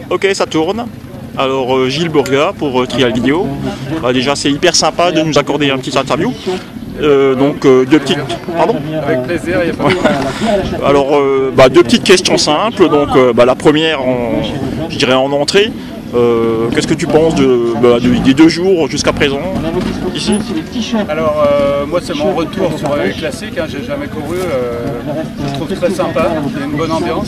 Ok, ça tourne. Alors Gilles Bourga pour Trial Vidéo. Déjà c'est hyper sympa de nous accorder un petit interview. Deux petites... Pardon ? Avec plaisir, il n'y a pas de... Alors deux petites questions simples. La première, je dirais en entrée. Qu'est-ce que tu penses des 2 jours jusqu'à présent ici? Alors moi c'est mon retour sur les classiques, hein, j'ai jamais couru, je trouve très sympa, il y a une bonne ambiance.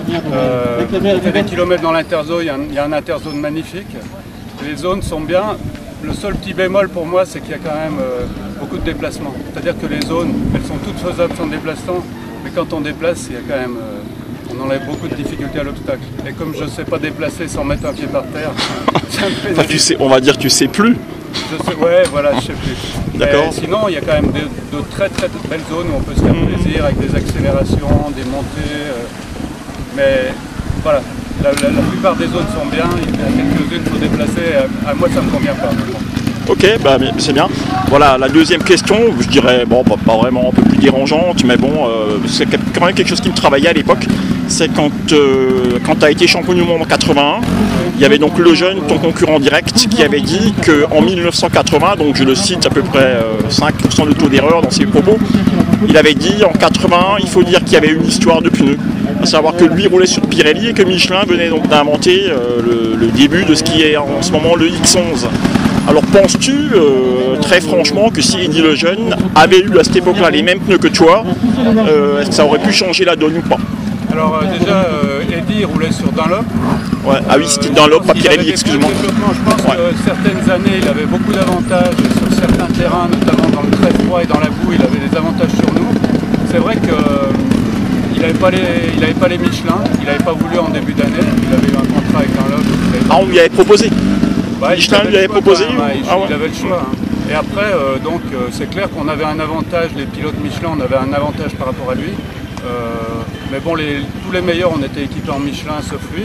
On fait des kilomètres dans l'interzone, il y a un interzone magnifique, les zones sont bien. Le seul petit bémol pour moi c'est qu'il y a quand même beaucoup de déplacements, c'est-à-dire que les zones elles sont toutes faisables sans déplacement, mais quand on déplace il y a quand même... on enlève beaucoup de difficultés à l'obstacle. Et comme je ne sais pas déplacer sans mettre un pied par terre, ça me fait... Enfin, on va dire que tu sais plus. Ouais, voilà, je sais plus. D'accord. Sinon, il y a quand même de très belles zones où on peut se faire plaisir avec des accélérations, des montées. Mais voilà, la plupart des zones sont bien. Il y a quelques-unes qu'il faut déplacer. À moi, ça ne me convient pas. Ok, c'est bien. Voilà, la deuxième question, je dirais, pas vraiment un peu plus dérangeante, mais c'est quand même quelque chose qui me travaillait à l'époque. C'est quand tu as été champion du monde en 81, il y avait donc Lejeune, ton concurrent direct, qui avait dit qu'en 1980, donc je le cite à peu près 5% de taux d'erreur dans ses propos, il avait dit en 81, il faut dire qu'il y avait une histoire de pneus. À savoir que lui roulait sur Pirelli et que Michelin venait donc d'inventer le début de ce qui est en ce moment le X11. Alors penses-tu très franchement que si Eddy Lejeune avait eu à cette époque-là les mêmes pneus que toi, est-ce que ça aurait pu changer la donne ou pas? Alors déjà, Eddy roulait sur Dunlop. Ouais. Ah oui, c'était Dunlop, pas Pirelli, excuse-moi. Je pense que certaines années, il avait beaucoup d'avantages sur certains terrains, notamment dans le très froid et dans la boue, il avait des avantages sur nous. C'est vrai qu'il n'avait pas les Michelin, il n'avait pas voulu en début d'année, il avait eu un contrat avec Dunlop. Ah, on lui avait proposé? Michelin lui avait proposé? Il avait le choix. Ouais. Et après, c'est clair qu'on avait un avantage, les pilotes Michelin, on avait un avantage par rapport à lui. Mais bon, tous les meilleurs, on était équipés en Michelin, sauf lui.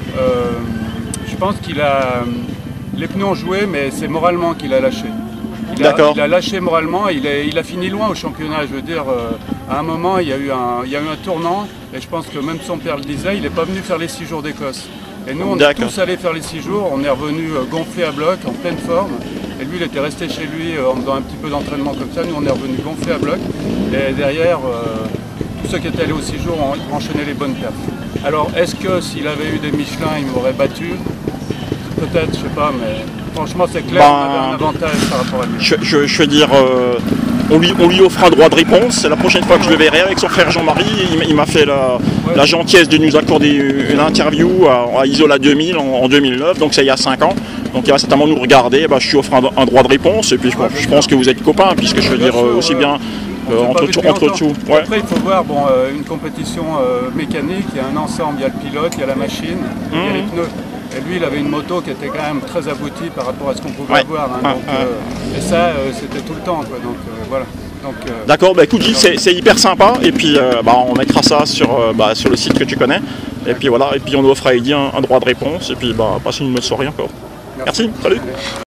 Je pense qu'il a... Les pneus ont joué, mais c'est moralement qu'il a lâché. Il a lâché moralement, il a fini loin au championnat. Je veux dire, à un moment, il y a eu un tournant, et je pense que même son père le disait, il n'est pas venu faire les 6 jours d'Écosse. Et nous, on est tous allés faire les 6 jours, on est revenu gonflé à bloc, en pleine forme. Et lui, il était resté chez lui en faisant un petit peu d'entraînement comme ça. Nous, on est revenu gonflé à bloc. Et derrière, tous ceux qui étaient allés aux 6 jours ont enchaîné les bonnes perfs. Alors, est-ce que s'il avait eu des Michelin, il m'aurait battu? Peut-être, je sais pas, mais franchement, c'est clair qu'on avait un avantage par rapport à lui. Je veux dire, on lui offre un droit de réponse. C'est la prochaine fois que je le verrai avec son frère Jean-Marie. Il m'a fait la gentillesse de nous accorder une interview à Isola 2000 en 2009, donc c'est il y a 5 ans. Donc il va certainement nous regarder. Je lui offre un droit de réponse et puis je pense que vous êtes copains, puisque je veux dire aussi bien entre tout. Ouais. Après, il faut voir une compétition mécanique. Il y a un ensemble, il y a le pilote, il y a la machine, il y a les pneus. Et lui, il avait une moto qui était quand même très aboutie par rapport à ce qu'on pouvait avoir. Hein, et ça, c'était tout le temps. Quoi, donc voilà. D'accord, écoute Gilles, c'est hyper sympa. Et puis on mettra ça sur le site que tu connais. Et puis voilà, et puis on offre à Eddy un droit de réponse. Et puis passez une bonne soirée encore. Merci, salut.